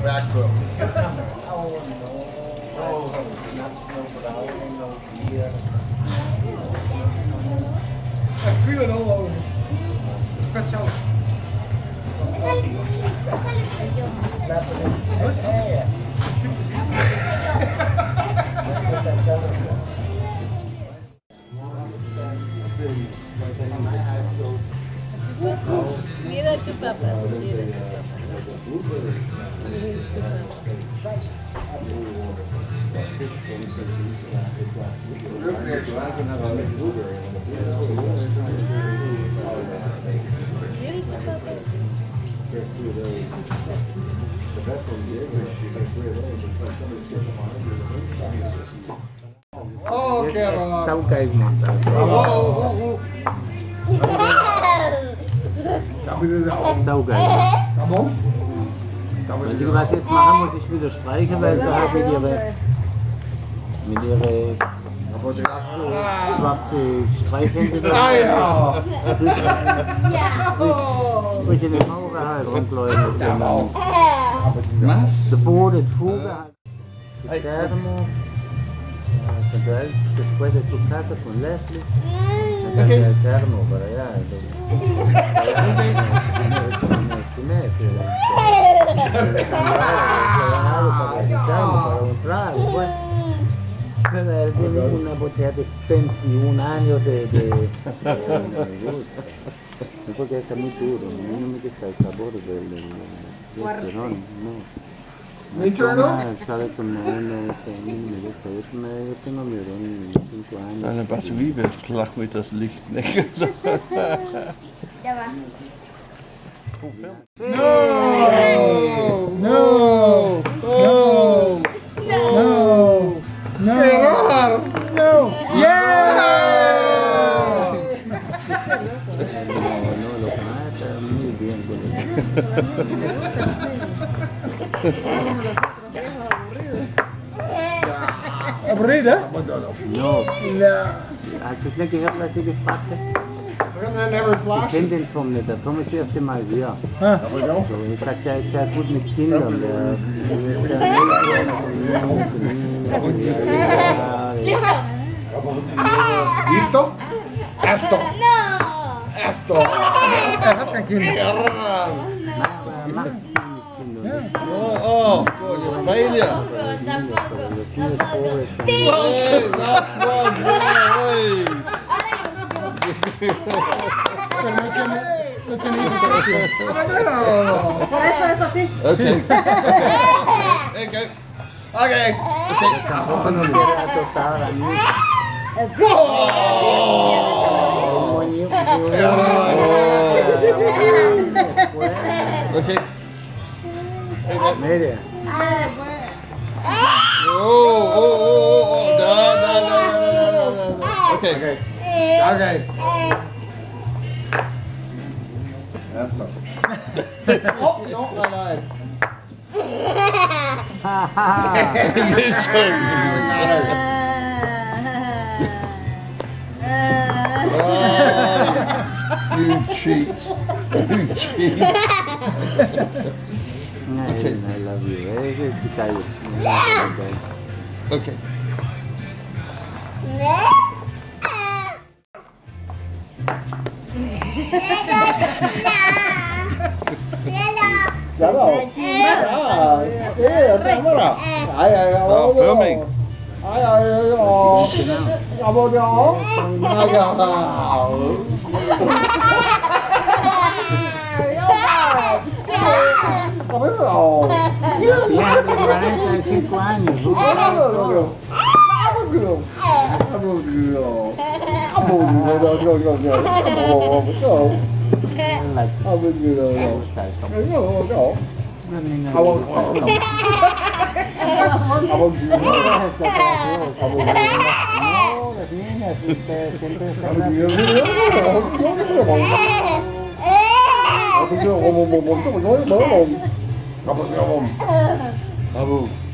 backfill. Ik vuur het al over. Speciaal. Mira tu papá. Oh, Kera. Sau kijk man. Sau kijk. Warum? Wenn Sie was jetzt machen, muss ich wieder streichen, weil sie halt mit ihre schwarze Streichhände da durch in die Mauer halt rumläuft. Was? De Boden, de Fuga, de Termo, después de tu casa con Leslie, el Termo para allá. Tiene una botella de 21 años de porque está muy duro, no me gusta el sabor del no. Internal? Sabe como me gusta, yo tengo mi ron 5 años. Eine Batterie wird flach mit das Licht. Ya va. No! No! No! No! No! Kera! No! Yeah! No, lo que más está muy bien con Aburrida? No, Ja. als ich nicht gehört habe, was sie gefragt hat, That never ich flashes. kenne den Tom nicht, der Tom ist das erste Mal hier. Ah. There we go. So, ich sag, der ist sehr gut mit Kindern. Listo? Esto. No. Esto. Er hat kein Kind. Oh, good. Failure. Hey, last one. Hey. Pero no tiene invitación. No. Por eso es así. Okay. There you go. Okay. Tampoco no quiere acostar a la niña. Okay. Mire, Oh. No. Okay. Okay. Okay. Esto. Oh, no, nein. You cheat. You cheat. I love you. Okay. Ya no. Cámara. Ay, Oh, filming. Ay, vamos, yo. Tiene 45 años. Abu.